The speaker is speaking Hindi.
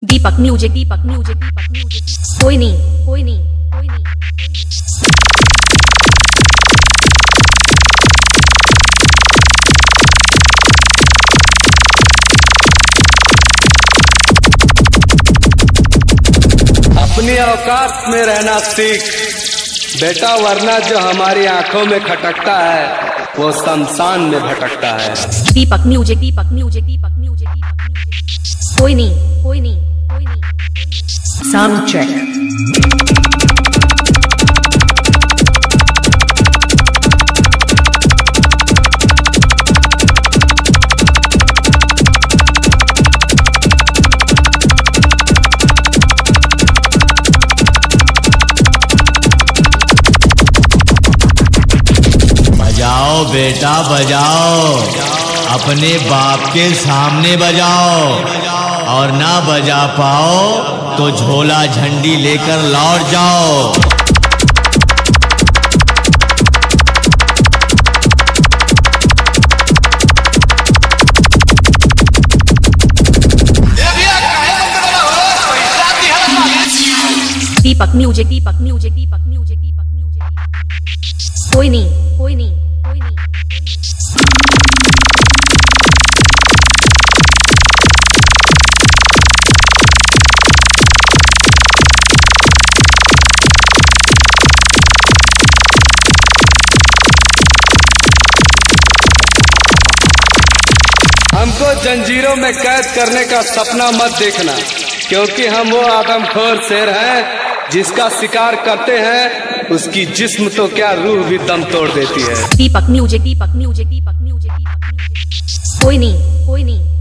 दीपक music Deepak music Deepak music कोई नहीं कोई नहीं कोई नहीं। अपनी औकात में रहना सीख बेटा, वरना जो हमारी आंखों में खटकता है वो शमशान में भटकता है। Deepak music Deepak music Deepak music Deepak music कोई नहीं कोई नहीं कोई नहीं। Sound check. बजाओ बेटा बजाओ, अपने बाप के सामने बजाओ, और ना बजा पाओ तो झोला झंडी लेकर लौट जाओ। Deepak music Deepak music Deepak music Deepak music कोई नहीं कोई नहीं कोई नहीं। हमको जंजीरों में कैद करने का सपना मत देखना, क्योंकि हम वो आदमखोर शेर हैं जिसका शिकार करते हैं उसकी जिस्म तो क्या रूह भी दम तोड़ देती है। Deepak music Deepak music Deepak music Deepak music कोई नहीं कोई नहीं।